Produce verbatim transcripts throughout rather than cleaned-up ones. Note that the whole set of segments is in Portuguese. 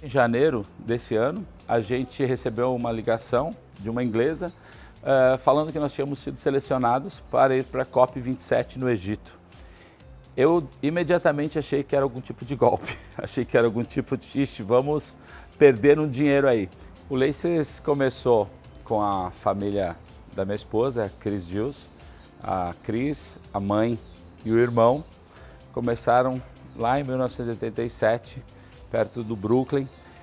em janeiro desse ano, a gente recebeu uma ligação de uma inglesa uh, falando que nós tínhamos sido selecionados para ir para a COP vinte e sete no Egito. Eu imediatamente achei que era algum tipo de golpe, achei que era algum tipo de, ixi, vamos perder um dinheiro aí. O Laces começou com a família da minha esposa, a Cris Gills, a Cris, a mãe e o irmão. Começaram lá em mil novecentos e oitenta e sete, perto do Brooklyn,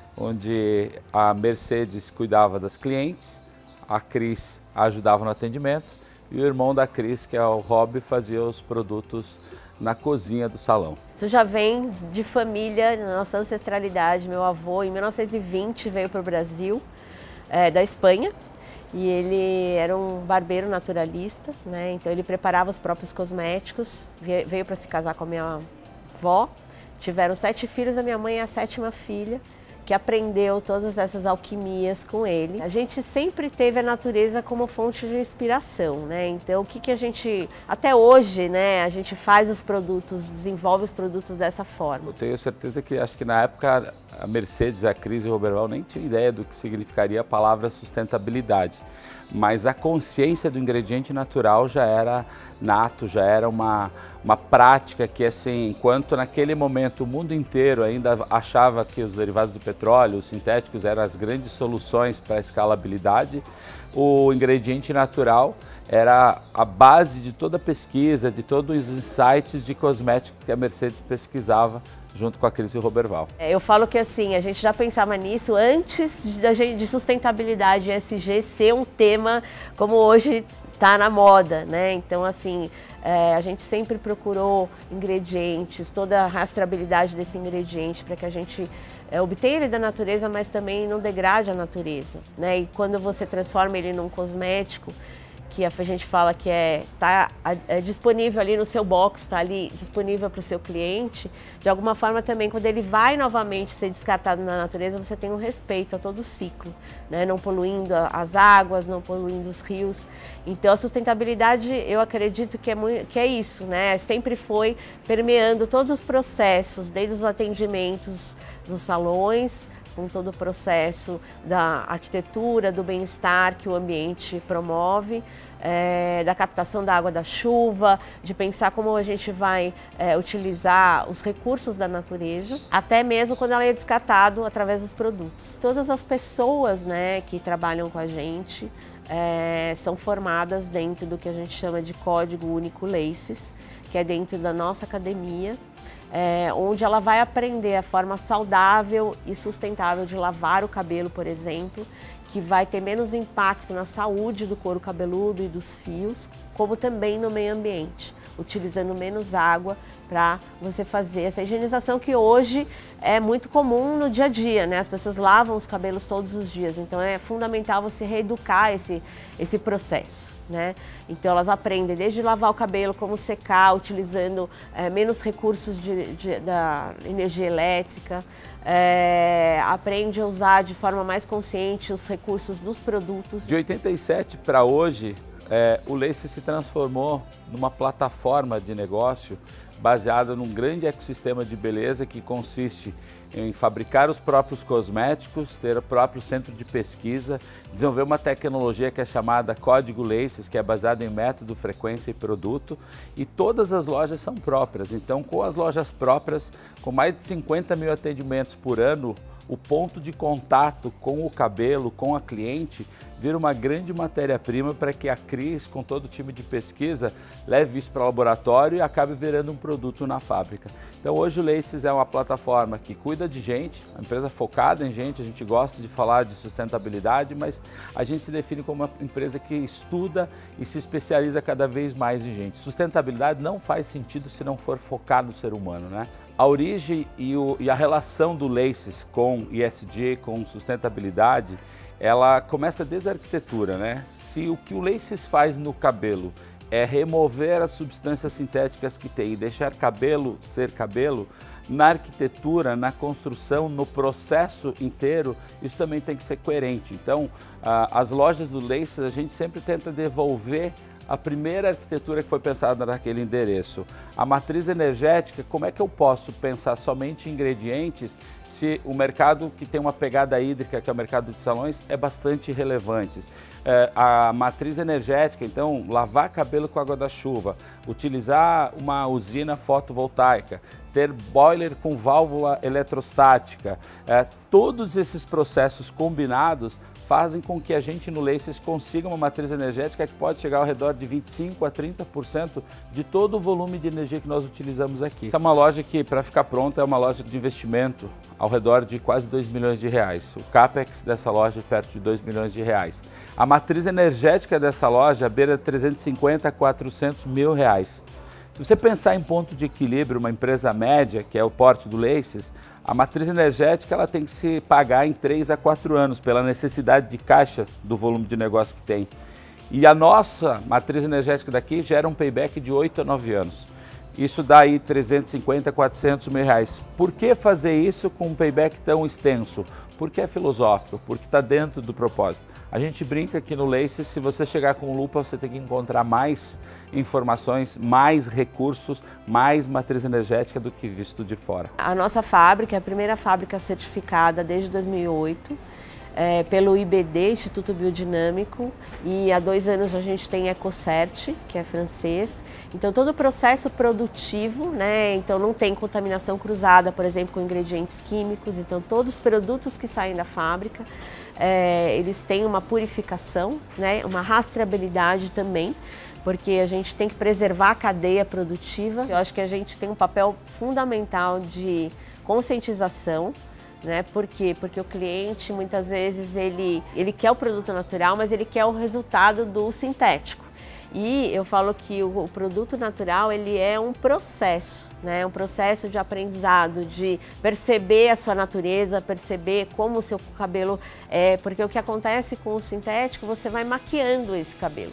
onde a Mercedes cuidava das clientes, a Cris ajudava no atendimento e o irmão da Cris, que é o Rob, fazia os produtos na cozinha do salão. Isso já vem de família, na nossa ancestralidade. Meu avô, em mil novecentos e vinte, veio para o Brasil, é, da Espanha, e ele era um barbeiro naturalista, né? Então ele preparava os próprios cosméticos, veio para se casar com a minha avó. Tiveram sete filhos, a minha mãe é a sétima filha, que aprendeu todas essas alquimias com ele. A gente sempre teve a natureza como fonte de inspiração, né? Então, o que que a gente, até hoje, né, a gente faz os produtos, desenvolve os produtos dessa forma. Eu tenho certeza que, acho que na época, a Mercedes, a Cris e o Roberval nem tinham ideia do que significaria a palavra sustentabilidade. Mas a consciência do ingrediente natural já era nato, já era uma, uma prática que, assim, enquanto naquele momento o mundo inteiro ainda achava que os derivados do petróleo, os sintéticos, eram as grandes soluções para a escalabilidade, o ingrediente natural era a base de toda a pesquisa, de todos os insights de cosméticos que a Mercedes pesquisava junto com a Cris e o Roberval. Eu falo que assim, a gente já pensava nisso antes de, de sustentabilidade E S G ser um tema como hoje está na moda, né? Então, assim, é, a gente sempre procurou ingredientes, toda a rastreabilidade desse ingrediente para que a gente é, obtenha ele da natureza, mas também não degrade a natureza, né? E quando você transforma ele num cosmético, que a gente fala que é, tá, é disponível ali no seu box, está ali disponível para o seu cliente, de alguma forma também, quando ele vai novamente ser descartado na natureza, você tem um respeito a todo o ciclo, né? Não poluindo as águas, não poluindo os rios. Então a sustentabilidade, eu acredito que é, muito, que é isso, né? Sempre foi permeando todos os processos, desde os atendimentos nos salões, com todo o processo da arquitetura, do bem-estar que o ambiente promove, é, da captação da água da chuva, de pensar como a gente vai é, utilizar os recursos da natureza, até mesmo quando ela é descartado através dos produtos. Todas as pessoas, né, que trabalham com a gente é, são formadas dentro do que a gente chama de Código Único Laces, que é dentro da nossa academia, É, onde ela vai aprender a forma saudável e sustentável de lavar o cabelo, por exemplo, que vai ter menos impacto na saúde do couro cabeludo e dos fios, como também no meio ambiente, utilizando menos água para você fazer essa higienização que hoje é muito comum no dia a dia, né? As pessoas lavam os cabelos todos os dias, então é fundamental você reeducar esse, esse processo, né? Então elas aprendem desde lavar o cabelo, como secar, utilizando é, menos recursos de, de, da energia elétrica, é, aprende a usar de forma mais consciente os recursos dos produtos. De oitenta e sete para hoje, é, o Laces se transformou numa plataforma de negócio baseada num grande ecossistema de beleza que consiste em fabricar os próprios cosméticos, ter o próprio centro de pesquisa, desenvolver uma tecnologia que é chamada Código Laces, que é baseada em método, frequência e produto, e todas as lojas são próprias. Então, com as lojas próprias, com mais de cinquenta mil atendimentos por ano, o ponto de contato com o cabelo, com a cliente, vira uma grande matéria-prima para que a Cris, com todo o time de pesquisa, leve isso para o laboratório e acabe virando um produto na fábrica. Então hoje o Laces é uma plataforma que cuida de gente, uma empresa focada em gente, a gente gosta de falar de sustentabilidade, mas a gente se define como uma empresa que estuda e se especializa cada vez mais em gente. Sustentabilidade não faz sentido se não for focar no ser humano, né? A origem e, o, e a relação do Laces com E S G, com sustentabilidade, ela começa desde a arquitetura, né? Se o que o Laces faz no cabelo é remover as substâncias sintéticas que tem e deixar cabelo ser cabelo, na arquitetura, na construção, no processo inteiro, isso também tem que ser coerente. Então, as lojas do Laces, a gente sempre tenta devolver a primeira arquitetura que foi pensada naquele endereço. A matriz energética, como é que eu posso pensar somente em ingredientes se o mercado que tem uma pegada hídrica, que é o mercado de salões, é bastante relevante? É, a matriz energética, então, lavar cabelo com água da chuva, utilizar uma usina fotovoltaica, ter boiler com válvula eletrostática, é, todos esses processos combinados fazem com que a gente no Laces consiga uma matriz energética que pode chegar ao redor de vinte e cinco a trinta por cento de todo o volume de energia que nós utilizamos aqui. Essa é uma loja que, para ficar pronta, é uma loja de investimento ao redor de quase dois milhões de reais. O capex dessa loja é perto de dois milhões de reais. A matriz energética dessa loja beira trezentos e cinquenta a quatrocentos mil reais. Se você pensar em ponto de equilíbrio, uma empresa média, que é o porte do Laces, a matriz energética ela tem que se pagar em três a quatro anos pela necessidade de caixa do volume de negócio que tem. E a nossa matriz energética daqui gera um payback de oito a nove anos. Isso dá aí trezentos e cinquenta a quatrocentos mil reais. Por que fazer isso com um payback tão extenso? Porque é filosófico, porque está dentro do propósito. A gente brinca que no Laces, se você chegar com lupa, você tem que encontrar mais informações, mais recursos, mais matriz energética do que visto de fora. A nossa fábrica é a primeira fábrica certificada desde dois mil e oito. É, pelo I B D, Instituto Biodinâmico, e há dois anos a gente tem EcoCert, que é francês. Então todo o processo produtivo, né, então não tem contaminação cruzada, por exemplo, com ingredientes químicos, então todos os produtos que saem da fábrica, é, eles têm uma purificação, né, uma rastreabilidade também, porque a gente tem que preservar a cadeia produtiva. Eu acho que a gente tem um papel fundamental de conscientização. Né? Por quê? Porque o cliente muitas vezes ele, ele quer o produto natural, mas ele quer o resultado do sintético. E eu falo que o, o produto natural ele é um processo, né? Um processo de aprendizado, de perceber a sua natureza, perceber como o seu cabelo é, porque o que acontece com o sintético, você vai maquiando esse cabelo.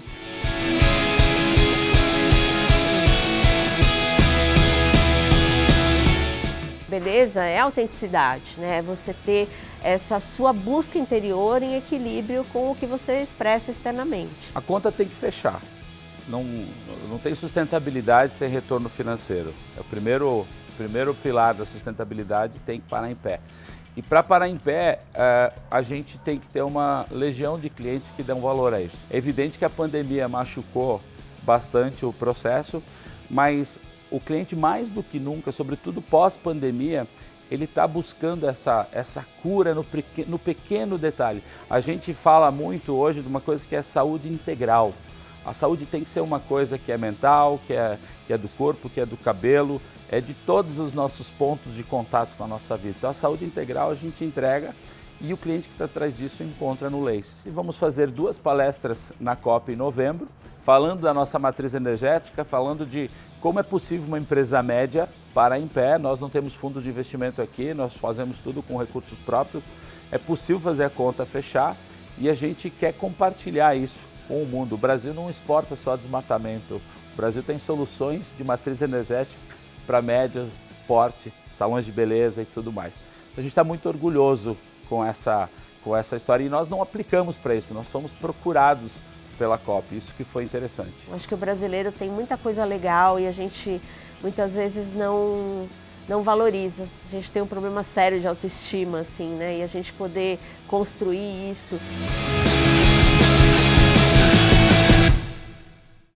Beleza é autenticidade, né? Você ter essa sua busca interior em equilíbrio com o que você expressa externamente. A conta tem que fechar. Não, não tem sustentabilidade sem retorno financeiro. É o primeiro, primeiro pilar da sustentabilidade, tem que parar em pé. E para parar em pé, a gente tem que ter uma legião de clientes que dão valor a isso. É evidente que a pandemia machucou bastante o processo, mas o cliente, mais do que nunca, sobretudo pós-pandemia, ele está buscando essa, essa cura no, no pequeno detalhe. A gente fala muito hoje de uma coisa que é saúde integral. A saúde tem que ser uma coisa que é mental, que é, que é do corpo, que é do cabelo, é de todos os nossos pontos de contato com a nossa vida. Então a saúde integral a gente entrega e o cliente que está atrás disso encontra no Laces. E vamos fazer duas palestras na COP em novembro, falando da nossa matriz energética, falando de como é possível uma empresa média parar em pé. Nós não temos fundo de investimento aqui, nós fazemos tudo com recursos próprios. É possível fazer a conta fechar e a gente quer compartilhar isso com o mundo. O Brasil não exporta só desmatamento, o Brasil tem soluções de matriz energética para médio porte, salões de beleza e tudo mais. A gente está muito orgulhoso com essa, com essa história e nós não aplicamos para isso, nós fomos procurados pela COP, isso que foi interessante. Acho que o brasileiro tem muita coisa legal e a gente muitas vezes não, não valoriza. A gente tem um problema sério de autoestima, assim, né? E a gente poder construir isso.